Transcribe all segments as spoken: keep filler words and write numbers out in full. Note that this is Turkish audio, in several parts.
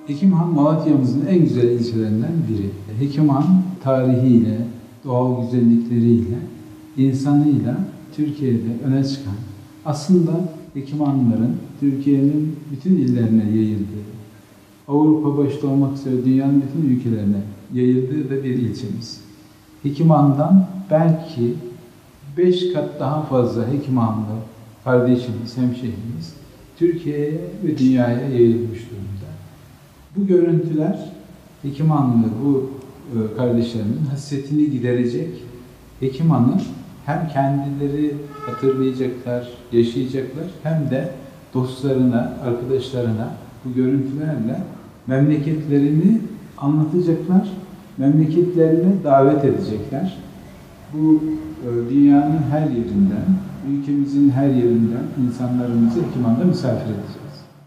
Hekimhan, Malatya'mızın en güzel ilçelerinden biri. Hekimhan, tarihiyle, doğal güzellikleriyle, insanıyla Türkiye'de öne çıkan, aslında Hekimhanlıların Türkiye'nin bütün illerine yayıldığı, Avrupa başta olmak üzere dünyanın bütün ülkelerine yayıldığı da bir ilçemiz. Hekimhan'dan belki beş kat daha fazla Hekimhanlı kardeşimiz, hemşehrimiz Türkiye'ye ve dünyaya yayılmış durumda. Bu görüntüler Hekimhanlı bu kardeşlerimin hasretini giderecek. Hekimhan'ı hem kendileri hatırlayacaklar, yaşayacaklar, hem de dostlarına, arkadaşlarına bu görüntülerle memleketlerini anlatacaklar, memleketlerine davet edecekler. Bu dünyanın her yerinden, ülkemizin her yerinden insanlarımızı Hekimhan'da misafir edeceğiz.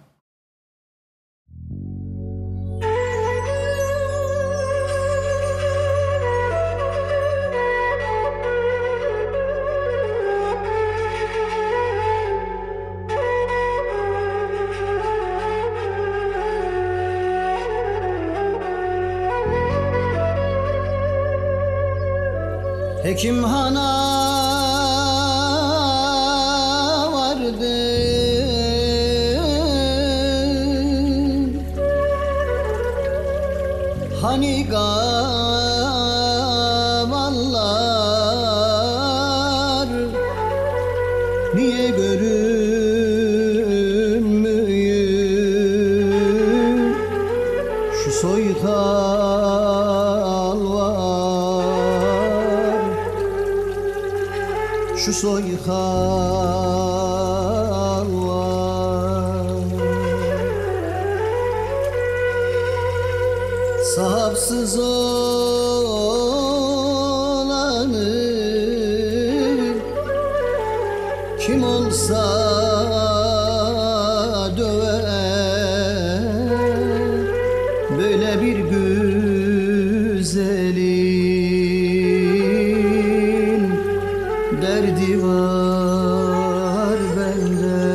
Hekimhan'a vardım, hani gamallar niye görünmüyor, şu soykal var, şu soykal var. Sahipsiz olanı kim olsa döver, böyle bir güzelin derdi var bende.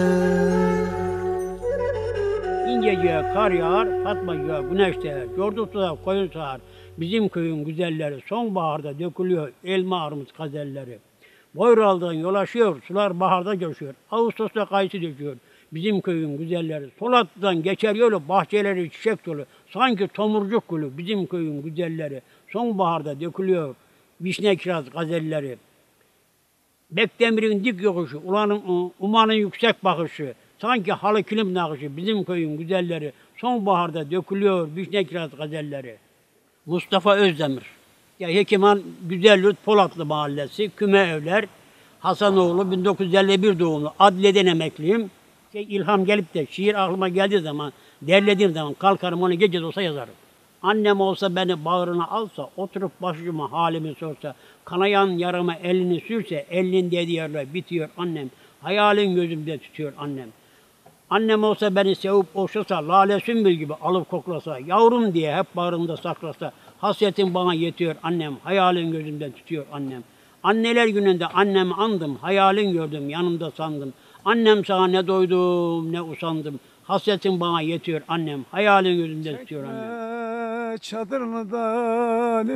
İnceciğe kar yağar, Fatmacığa güneş değer, Yordu suda koyun sağar. Bizim köyün güzelleri sonbaharda dökülüyor elma armut gazelleri. Boyral'dan yol aşıyor, sular baharda coşuyor. Ağustos'ta kayısı döküyor. Bizim köyün güzelleri Solatlı'dan geçer yolu, bahçeleri çiçek dolu. Sanki tomurcuk gülü bizim köyün güzelleri. Sonbaharda dökülüyor vişne kiraz gazelleri. Bekdemir'in dik yokuşu, ulanın, umanın yüksek bakışı. Sanki halı kilim nakışı bizim köyün güzelleri. Sonbaharda dökülüyor vişne kiraz gazelleri. Mustafa Özdemir. Ya Hekimhan Güzelyurt Polatlı Mahallesi, Küme Evler, Hasanoğlu, bin dokuz yüz elli bir doğumlu, Adliye'den emekliyim. Şey, ilham gelip de şiir aklıma geldiği zaman, derlediğim zaman kalkarım onu gece de olsa yazarım. Annem olsa beni bağrına alsa, oturup başıma halimi sorsa, kanayan yarama elini sürse, elinin dediği yerler bitiyor annem. Hayalin gözümde tutuyor annem. Annem olsa beni sevip okşasa, lale sümbül gibi alıp koklasa, yavrum diye hep bağrımda saklasa, hasretin bana yetiyor annem, hayalin gözümden tutuyor annem. Anneler gününde annemi andım, hayalin gördüm, yanımda sandım. Annem sana ne doydum, ne usandım, hasretin bana yetiyor annem, hayalin gözümden tutuyor annem. Çadırlıdan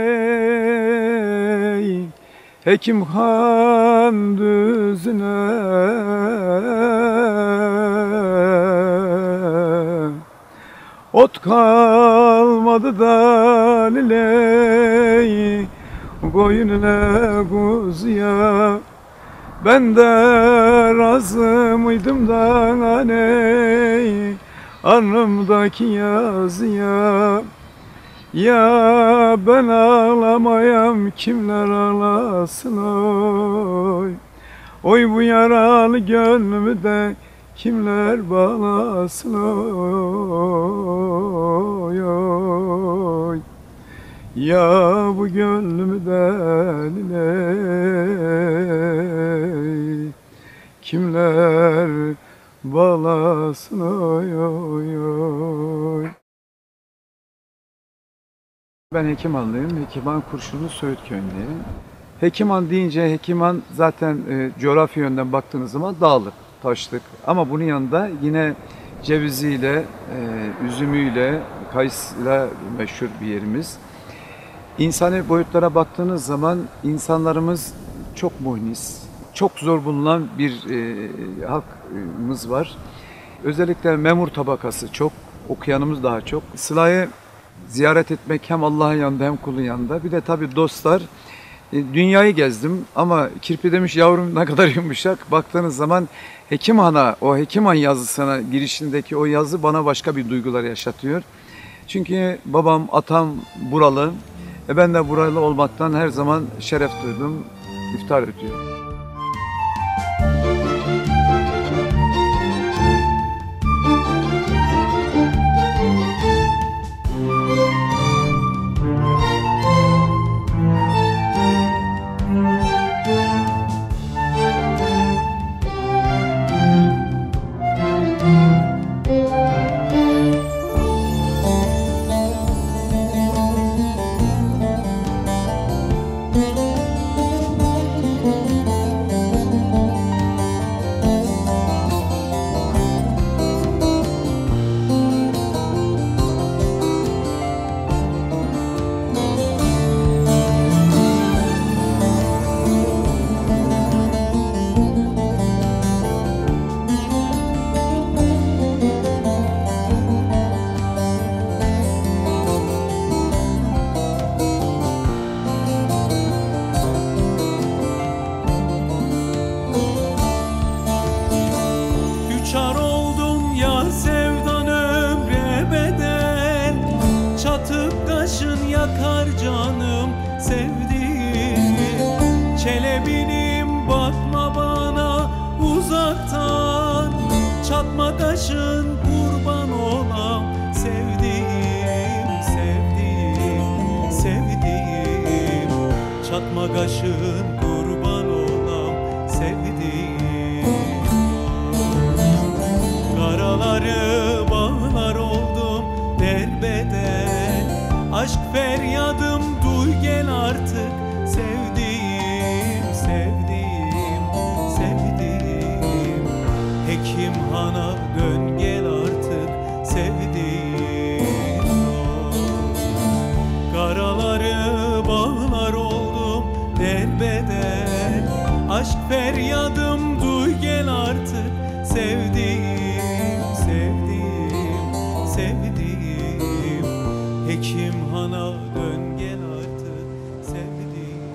iley, Hekimhan düzüne, ot kalmadı da liley, koyun ile kuzuya. Ben de razı mıydım da aney, alnımdaki yazıya. Ya ben ağlamayam, kimler ağlasın oy. Oy bu yaralı gönlümü de kimler bağlasın oy, oy. Ya bu gönlümü de ney, kimler bağlasın oy, oy, oy. Ben Hekimhanlıyım. Hekimhan Kurşunlu Söğüt köyündeyim. Hekimhan deyince Hekimhan zaten e, coğrafi yönden baktığınız zaman dağlık, taşlık. Ama bunun yanında yine ceviziyle, e, üzümüyle, kayısıyla meşhur bir yerimiz. İnsani boyutlara baktığınız zaman insanlarımız çok muhnis, çok zor bulunan bir e, halkımız var. Özellikle memur tabakası çok, okuyanımız daha çok. Sıla'yı ziyaret etmek hem Allah'ın yanında hem kulun yanında. Bir de tabii dostlar. Dünyayı gezdim ama kirpi demiş yavrum ne kadar yumuşak. Baktığınız zaman Hekim Han'a, o Hekim Han yazısına girişindeki o yazı bana başka bir duygular yaşatıyor. Çünkü babam, atam buralı. E ben de buralı olmaktan her zaman şeref duydum, iftihar ediyorum. Uçar oldum ya sevdan ömre bedel, çatıp kaşın yakar canım sevdiğim. Çelebinim bakma bana uzaktan, çatma kaşın kurban olam sevdiğim, sevdiğim, sevdiğim. Çatma kaşın kurban olam sevdiğim. Karaları bağlar oldum derbeder, aşk feryadım duy gel artık sevdiğim, sevdiğim, sevdiğim. Hekim Han'a dön gel artık sevdiğim. Karaları bağlar oldum derbeder, aşk feryadım duy gel artık sevdiğim, sevdiğim, sevdiğim. Hekim Han'a dön gel artık sevdiğim.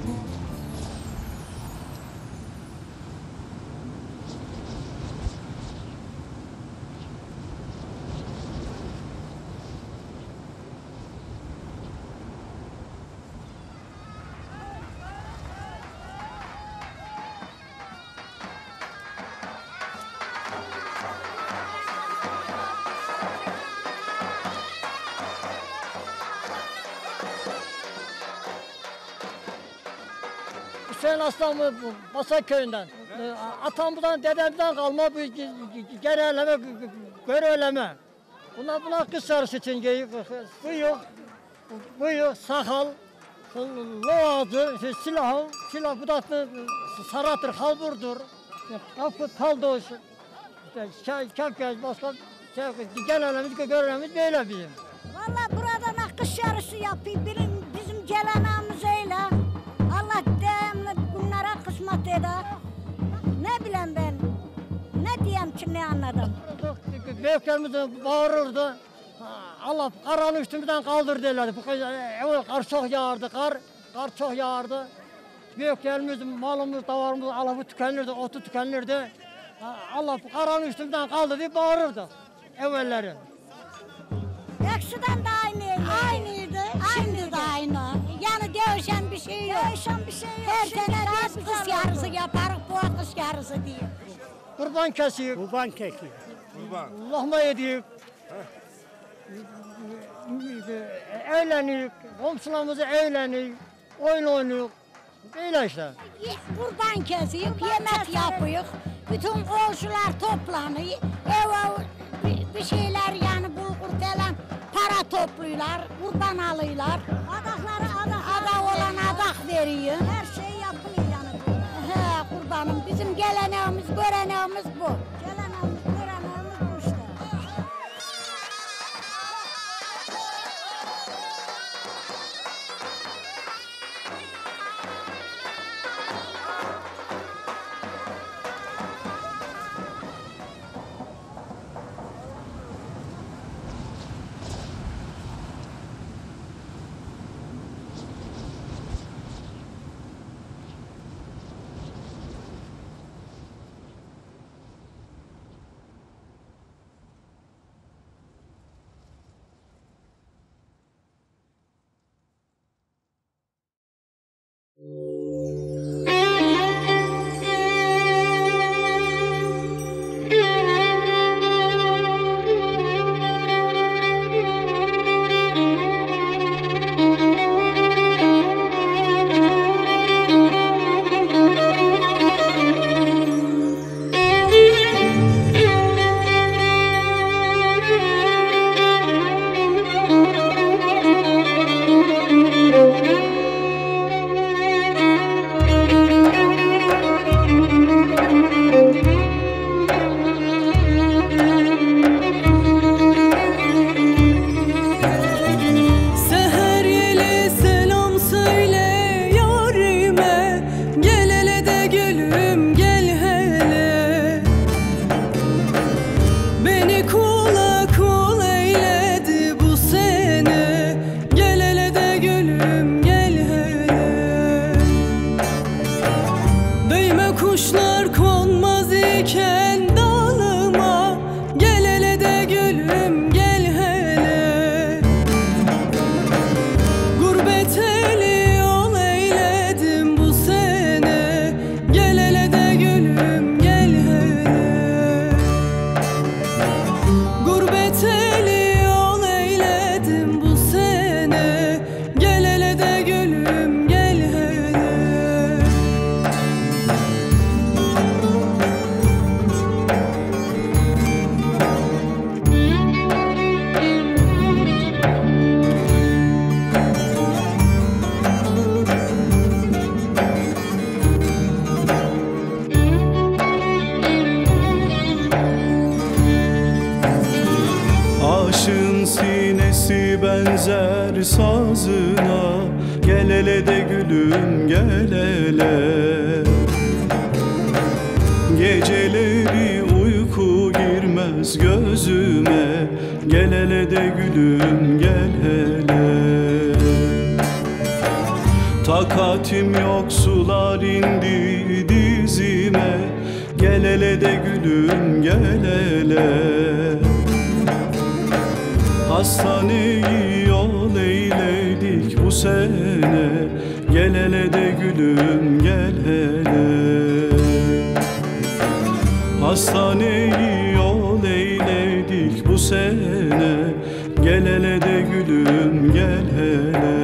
Hüseyin Aslan Basa köyünden. Atamdan, dedemden kalma bu genelleme, göreleme. Bunlar bunlar kız sarısı için geyik, bıyık, bıyık, sakal, loğazı, silahı, silah budatı, saratır, halburdur, kapı, paldoş, kepkez, başka genelemiz, görelemiz böyle bizim. Vallahi buradan kış yarışı yapayım, bizim, bizim gelenemiz öyle. Allah devamlı bunlara kısmet eder. Ne bileyim ben, ne diyeyim ki ne anladım. Büyüklerimiz bağırırdı. Allah karanı üstümüzden kaldır derlerdi. Kar çok yağardı, kar, kar çok yağardı. Büyüklerimiz, malımız, davarımız, alafı tükenirdi, otu tükenirdi. Allah karanı üstümüzden kaldır diye bağırırdı evvelleri. Eskiden de aynıydı. Aynıydı. Şimdi de aynı. Yani değişen bir şey yok. Değişen bir şey yok. Her sene biz kış yarısı yaparız, bu kış yarısı diye. Kurban kesiyik. Kurban kesiyor. Kurban. Lahma yedik. Eğlenik. Komşularımızı eğlenik. Oyun oynuyoruz. Böyle işte. Kurban kesiyor, yemek yapıyoruz. Bütün komşular toplanıyor. Ev bir şeyler yani bulgur falan para topluyorlar, kurban alıyorlar. Adakları adak, adak olan adak veriyor. Her şey yapılıyor yani. He kurbanım, bizim geleneğimiz, göreneğimiz bu. Geleneğimiz, göreneğimiz bu işte. Kuşlar konmaz iken dalıma, gel hele de gülüm gel hele. Gurbet eli yol eyledim bu sene, gel hele de gülüm gel hele. Gurbet eli yol eyledim bu sene, gel hele de gülüm gel hele. Aşığın sinesi benzer sazına, gel hele de gülüm gel hele. Geceleri uyku girmez gözüme, gel hele de gülüm gel hele. Takatim yok, sular indi dizime, gel hele de gülüm gel hele. Hastaneyi yol eyledik bu sene, gel hele de gülüm gel hele. Hastaneyi yol eyledik bu sene, gel hele de gülüm gel hele.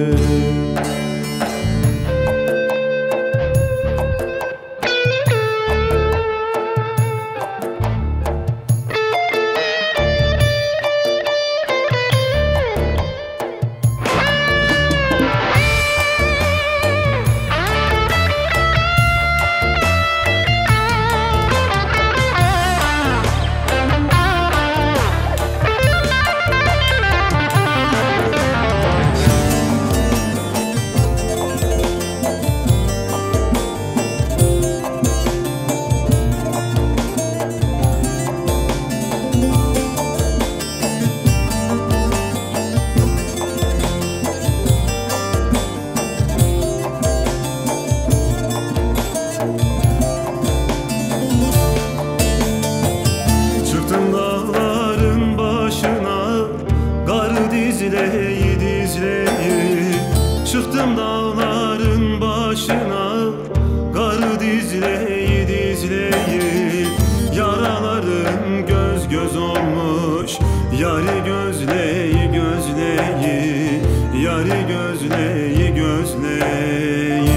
dizleyi dizleyi Çıktım dağların başına, kar dizleyi dizleyi. Yaralarım göz göz olmuş, yari gözleyi gözleyi, yari gözleyi gözleyi.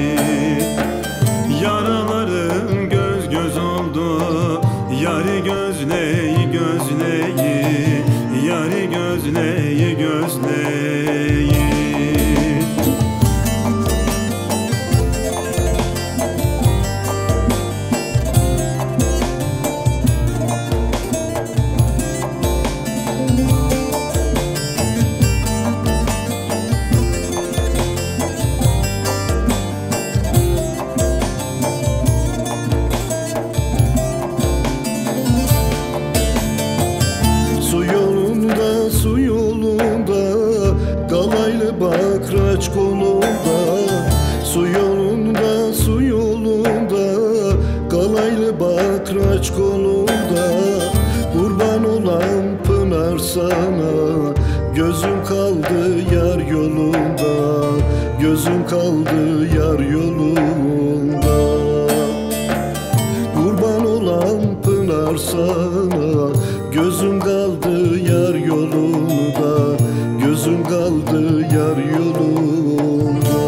Yaralarım göz göz oldu, yari gözleyi gözleyi, yari gözleyi gözleyi. Su yolunda, kalaylı bakraç kolunda. Su yolunda, su yolunda, kalaylı bakraç kolunda. Kurban olan pınar sana, gözüm kaldı yar yolunda, gözüm kaldı yar yolunda. Kurban olan pınar sana, gözüm kaldı yar yolunda, gözüm kaldı yar yolunda.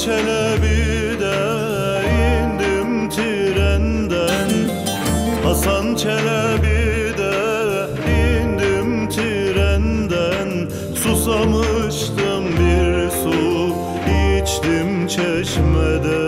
Çelebi'de indim trenden, Hasan Çelebi'de indim trenden. Susamıştım bir su içtim çeşmeden.